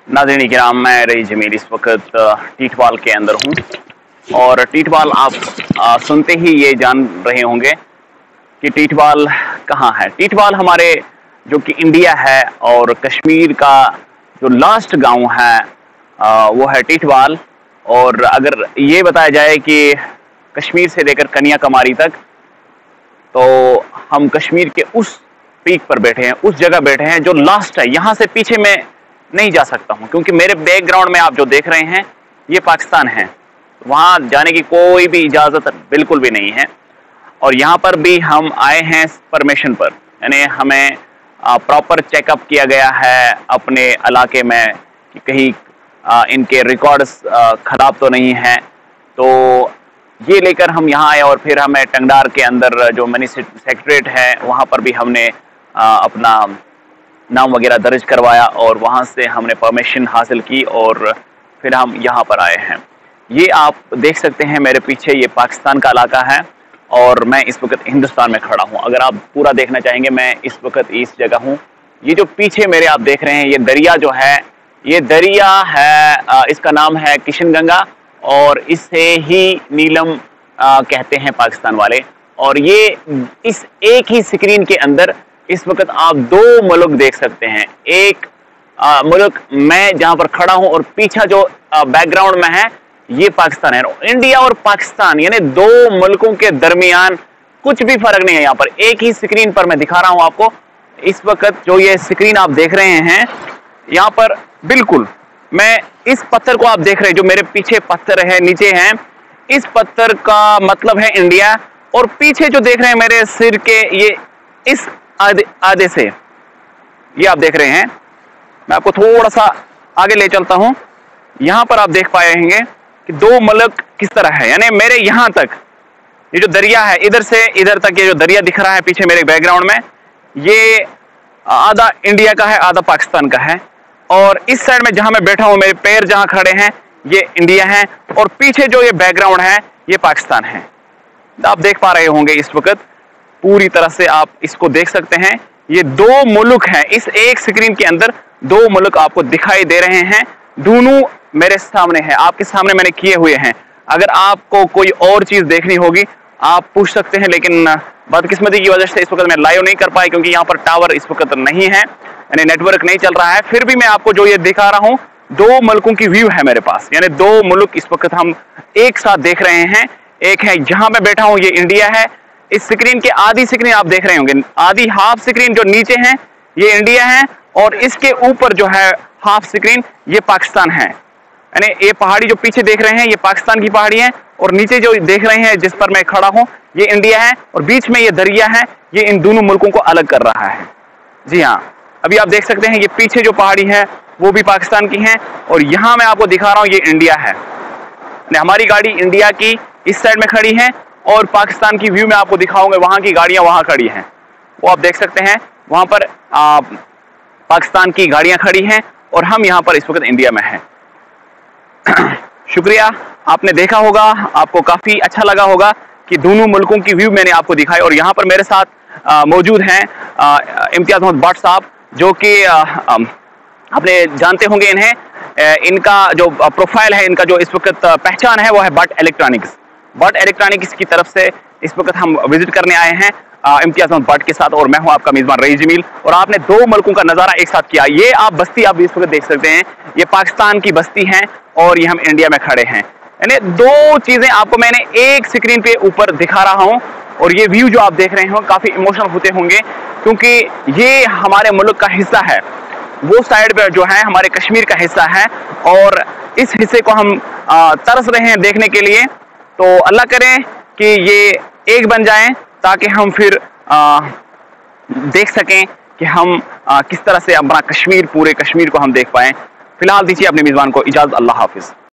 नाज़रीन किराम, मैं रईस जमील इस वक्त टीटवाल के अंदर हूँ और टीटवाल आप सुनते ही ये जान रहे होंगे कि टीटवाल कहाँ है। टीटवाल हमारे जो कि इंडिया है और कश्मीर का जो लास्ट गांव है वो है टीटवाल। और अगर ये बताया जाए कि कश्मीर से लेकर कन्याकुमारी तक, तो हम कश्मीर के उस पीक पर बैठे हैं, उस जगह बैठे हैं जो लास्ट है। यहाँ से पीछे मैं नहीं जा सकता हूँ क्योंकि मेरे बैकग्राउंड में आप जो देख रहे हैं ये पाकिस्तान है। वहाँ जाने की कोई भी इजाज़त बिल्कुल भी नहीं है। और यहाँ पर भी हम आए हैं परमिशन पर, यानी हमें प्रॉपर चेकअप किया गया है अपने इलाके में कि कहीं इनके रिकॉर्ड्स ख़राब तो नहीं हैं। तो ये लेकर हम यहाँ आए और फिर हमें टंगडार के अंदर जो मिनी सेक्रेटरीट है वहाँ पर भी हमने अपना नाम वगैरह दर्ज करवाया और वहाँ से हमने परमिशन हासिल की और फिर हम यहाँ पर आए हैं। ये आप देख सकते हैं मेरे पीछे, ये पाकिस्तान का इलाका है और मैं इस वक्त हिंदुस्तान में खड़ा हूँ। अगर आप पूरा देखना चाहेंगे, मैं इस वक्त इस जगह हूँ। ये जो पीछे मेरे आप देख रहे हैं ये दरिया जो है, ये दरिया है, इसका नाम है किशनगंगा और इसे ही नीलम कहते हैं पाकिस्तान वाले। और ये इस एक ही स्क्रीन के अंदर इस वक्त आप दो मुल्क देख सकते हैं। एक मुल्क मैं जहां पर खड़ा हूं और पीछा जो बैकग्राउंड में है ये पाकिस्तान है। इंडिया और पाकिस्तान यानी दो मुल्कों के दरमियान कुछ भी फर्क नहीं है। यहाँ पर एक ही स्क्रीन पर मैं दिखा रहा हूं आपको। इस वक्त जो ये स्क्रीन आप देख रहे हैं यहाँ पर बिल्कुल मैं इस पत्थर को आप देख रहे हैं, जो मेरे पीछे पत्थर है नीचे हैं, इस पत्थर का मतलब है इंडिया। और पीछे जो देख रहे हैं मेरे सिर के ये इस आधे से ये आप देख रहे हैं। मैं आपको थोड़ा सा आगे ले चलता हूं। यहां पर आप देख पाएंगे कि दो मुल्क किस तरह है। यानी मेरे यहां तक ये जो दरिया है, इधर से इधर तक ये जो दरिया दिख रहा है पीछे मेरे बैकग्राउंड में, ये आधा इंडिया का है आधा पाकिस्तान का है। और इस साइड में जहां मैं बैठा हूं, मेरे पैर जहां खड़े हैं ये इंडिया है और पीछे जो ये बैकग्राउंड है ये पाकिस्तान है। आप देख पा रहे होंगे इस वक्त पूरी तरह से आप इसको देख सकते हैं। ये दो मुल्क हैं, इस एक स्क्रीन के अंदर दो मुल्क आपको दिखाई दे रहे हैं। दोनों मेरे सामने है, आपके सामने मैंने किए हुए हैं। अगर आपको कोई और चीज देखनी होगी आप पूछ सकते हैं, लेकिन बदकिस्मती की वजह से इस वक्त मैं लाइव नहीं कर पाया क्योंकि यहाँ पर टावर इस वक्त नहीं है, यानी नेटवर्क नहीं चल रहा है। फिर भी मैं आपको जो ये दिखा रहा हूँ दो मुल्कों की व्यू है मेरे पास, यानी दो मुल्क इस वक्त हम एक साथ देख रहे हैं। एक है जहां मैं बैठा हूं ये इंडिया है, इस स्क्रीन के आधी स्क्रीन आप देख रहे होंगे, आधी हाफ स्क्रीन जो नीचे है ये इंडिया है और इसके ऊपर जो है हाफ स्क्रीन ये पाकिस्तान है। यानी ये पहाड़ी जो पीछे देख रहे हैं ये पाकिस्तान की पहाड़ी है और नीचे जो देख रहे हैं जिस पर मैं खड़ा हूं ये इंडिया है और बीच में ये दरिया है, ये इन दोनों मुल्कों को अलग कर रहा है। जी हाँ, अभी आप देख सकते हैं ये पीछे जो पहाड़ी है वो भी पाकिस्तान की है और यहां मैं आपको दिखा रहा हूं ये इंडिया है। हमारी गाड़ी इंडिया की इस साइड में खड़ी है और पाकिस्तान की व्यू में आपको दिखाऊंगा, वहां की गाड़ियां वहां खड़ी हैं, वो आप देख सकते हैं। वहां पर पाकिस्तान की गाड़ियां खड़ी हैं और हम यहां पर इस वक्त इंडिया में हैं। शुक्रिया, आपने देखा होगा, आपको काफी अच्छा लगा होगा कि दोनों मुल्कों की व्यू मैंने आपको दिखाई। और यहाँ पर मेरे साथ मौजूद हैं इम्तियाज अहमद भट्ट साहब, जो कि आपने जानते होंगे इन्हें। इनका जो प्रोफाइल है, इनका जो इस वक्त पहचान है वो है भट्ट इलेक्ट्रॉनिक्स। भट्ट इलेक्ट्रॉनिक्स की तरफ से इस वक्त हम विजिट करने आए हैं इम्तियाज अहमद भट्ट के साथ और मैं हूं आपका मेजबान रईस जमील। और आपने दो मुल्कों का नजारा एक साथ किया। ये आप बस्ती आप इस वक्त देख सकते हैं, ये पाकिस्तान की बस्ती है और ये हम इंडिया में खड़े हैं। यानी दो चीजें आपको मैंने एक स्क्रीन पे ऊपर दिखा रहा हूं और ये व्यू जो आप देख रहे हो काफी इमोशनल होते होंगे क्योंकि ये हमारे मुल्क का हिस्सा है। वो साइड पे जो है हमारे कश्मीर का हिस्सा है और इस हिस्से को हम तरस रहे हैं देखने के लिए। तो अल्लाह करे कि ये एक बन जाएं ताकि हम फिर देख सकें कि हम किस तरह से अपना कश्मीर, पूरे कश्मीर को हम देख पाएं। फिलहाल दीजिए अपने मेजबान को इजाजत। अल्लाह हाफिज।